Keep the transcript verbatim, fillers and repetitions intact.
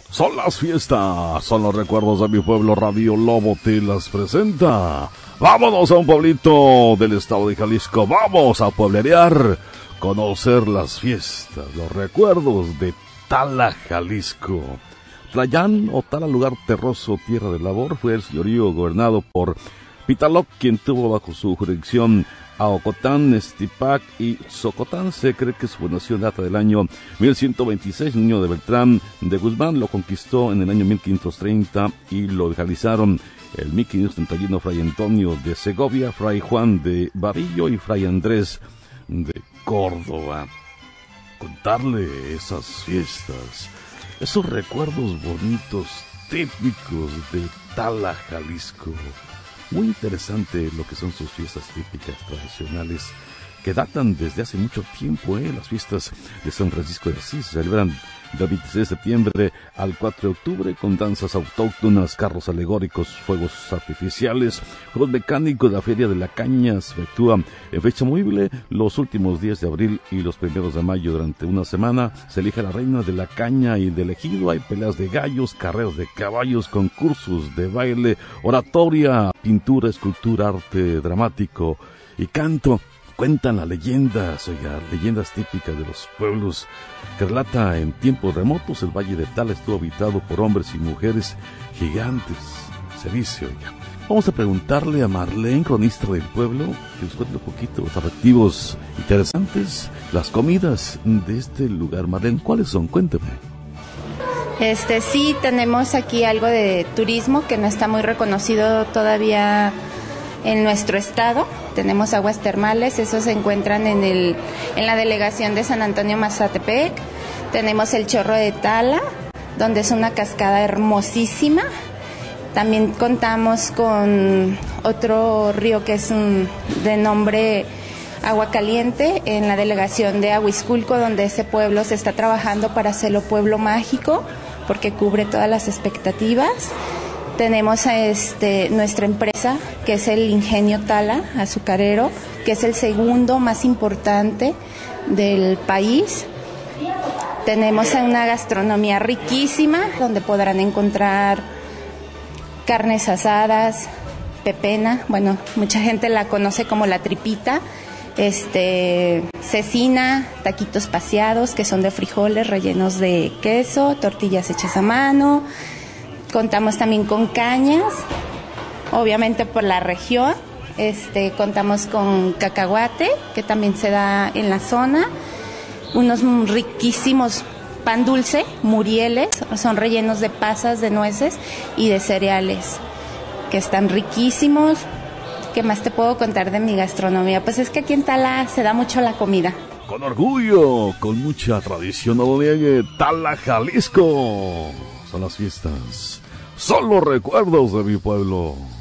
Son las fiestas, son los recuerdos de mi pueblo. Radio Lobo te las presenta. Vámonos a un pueblito del estado de Jalisco. Vamos a pueblerear, conocer las fiestas, los recuerdos de Tala, Jalisco. Tlayán o Tala, lugar terroso, tierra de labor, fue el señorío gobernado por Pitaloc, quien tuvo bajo su jurisdicción a Ocotán, Estipac y Socotán. Se cree que su fundación data del año mil ciento veintiséis. Niño de Beltrán de Guzmán lo conquistó en el año mil quinientos treinta y lo legalizaron el mil quinientos treinta y uno Fray Antonio de Segovia, Fray Juan de Barillo y Fray Andrés de Córdoba. Contarle esas fiestas, esos recuerdos bonitos, típicos de Tala, Jalisco. Muy interesante lo que son sus fiestas típicas tradicionales que datan desde hace mucho tiempo, ¿eh? Las fiestas de San Francisco de Asís se celebran del veintiséis de septiembre al cuatro de octubre con danzas autóctonas, carros alegóricos, fuegos artificiales, juegos mecánicos. La Feria de la Caña se efectúa en fecha movible los últimos días de abril y los primeros de mayo. Durante una semana se elige a la reina de la caña y del ejido. Hay peleas de gallos, carreras de caballos, concursos de baile, oratoria, pintura, escultura, arte dramático y canto. Cuentan las leyendas, oiga, leyendas típicas de los pueblos, que relata en tiempos remotos el Valle de Tala estuvo habitado por hombres y mujeres gigantes. Se dice, oiga. Vamos a preguntarle a Marlene, cronista del pueblo, que nos cuente un poquito los atractivos interesantes, las comidas de este lugar. Marlene, ¿cuáles son? Cuénteme. Este, sí, tenemos aquí algo de turismo que no está muy reconocido todavía en nuestro estado. Tenemos aguas termales, esos se encuentran en el en la delegación de San Antonio Mazatepec. Tenemos el Chorro de Tala, donde es una cascada hermosísima. También contamos con otro río que es un, de nombre Agua Caliente, en la delegación de Ahuizculco, donde ese pueblo se está trabajando para hacerlo pueblo mágico, porque cubre todas las expectativas. Tenemos a este, nuestra empresa, que es el Ingenio Tala Azucarero, que es el segundo más importante del país. Tenemos una gastronomía riquísima, donde podrán encontrar carnes asadas, pepena, bueno, mucha gente la conoce como la tripita, este, cecina, taquitos paseados, que son de frijoles rellenos de queso, tortillas hechas a mano. Contamos también con cañas, obviamente por la región. Este, contamos con cacahuate, que también se da en la zona. Unos riquísimos pan dulce, murieles, son rellenos de pasas, de nueces y de cereales, que están riquísimos. ¿Qué más te puedo contar de mi gastronomía? Pues es que aquí en Tala se da mucho la comida. Con orgullo, con mucha tradición, no lo niegue, Tala, Jalisco. Son las fiestas, son los recuerdos de mi pueblo.